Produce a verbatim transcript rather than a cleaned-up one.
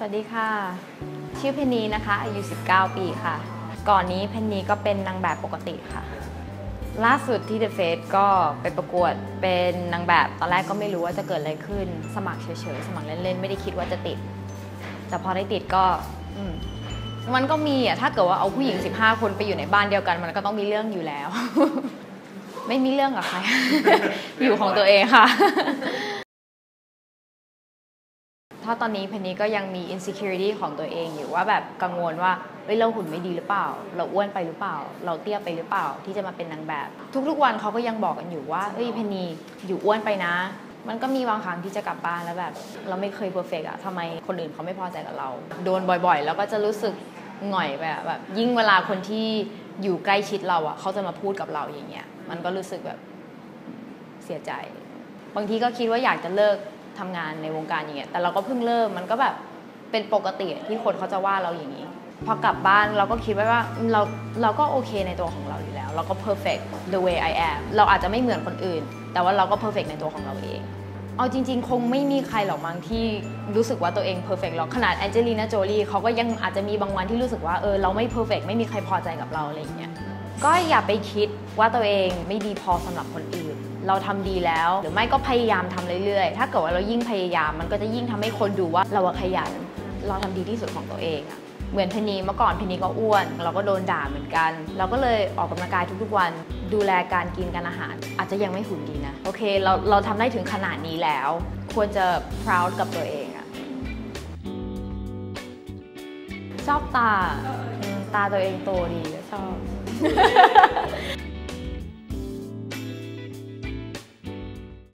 สวัสดีค่ะชื่อเพนนีนะคะอายุสิบเก้าปีค่ะก่อนนี้เพนนีก็เป็นนางแบบปกติค่ะล่าสุดที่ The Face ก็ไปประกวดเป็นนางแบบตอนแรกก็ไม่รู้ว่าจะเกิดอะไรขึ้นสมัครเฉยๆสมัครเล่นๆไม่ได้คิดว่าจะติดแต่พอได้ติดก็มันก็มีอ่ะถ้าเกิดว่าเอาผู้หญิงสิบห้าคนไปอยู่ในบ้านเดียวกันมันก็ต้องมีเรื่องอยู่แล้ว ไม่มีเรื่องกับใคร อยู่ของตัวเองค่ะถ้าตอนนี้เพนนีก็ยังมี insecurity ของตัวเองอยู่ว่าแบบกังวลว่าเฮ้ยเราหุ่นไม่ดีหรือเปล่าเราอ้วนไปหรือเปล่าเราเตี้ยไปหรือเปล่าที่จะมาเป็นนางแบบทุกๆวันเขาก็ยังบอกกันอยู่ว่าเฮ้ยเพนนีอยู่อ้วนไปนะมันก็มีบางครั้งที่จะกลับบ้านแล้วแบบเราไม่เคย perfect อะทำไมคนอื่นเขาไม่พอใจกับเราโดนบ่อยๆแล้วก็จะรู้สึกหง่อยไปอะแบบยิ่งเวลาคนที่อยู่ใกล้ชิดเราอะเขาจะมาพูดกับเราอย่างเงี้ยมันก็รู้สึกแบบเสียใจบางทีก็คิดว่าอยากจะเลิกทำงานในวงการอย่างเงี้ยแต่เราก็เพิ่งเริ่มมันก็แบบเป็นปกติที่คนเขาจะว่าเราอย่างนี้พอกลับบ้านเราก็คิดไว้ว่าเราเราก็โอเคในตัวของเราอยู่แล้วเราก็ perfect the way I am เราอาจจะไม่เหมือนคนอื่นแต่ว่าเราก็ perfect ในตัวของเราเองเอาจริงๆคงไม่มีใครหรอกมั้งที่รู้สึกว่าตัวเอง perfect หรอกขนาดแองเจลีน่าโจลีเขาก็ยังอาจจะมีบางวันที่รู้สึกว่าเออเราไม่ perfect ไม่มีใครพอใจกับเราอะไรอย่างเงี้ยก็อย่าไปคิดว่าตัวเองไม่ดีพอสำหรับคนอื่นเราทำดีแล้วหรือไม่ก็พยายามทำเรื่อยๆถ้าเกิดว่าเรายิ่งพยายามมันก็จะยิ่งทำให้คนดูว่าเราขยันเราทำดีที่สุดของตัวเองอะเหมือนเพนนีเมื่อก่อนเพนนีก็อ้วนเราก็โดนด่าเหมือนกันเราก็เลยออกกำลังกายทุกๆวันดูแลการกินการอาหารอาจจะยังไม่หุ่นดีนะโอเคเราเราทำได้ถึงขนาดนี้แล้วควรจะ proud กับตัวเองอะชอบตาตาตัวเองโตดีชอบ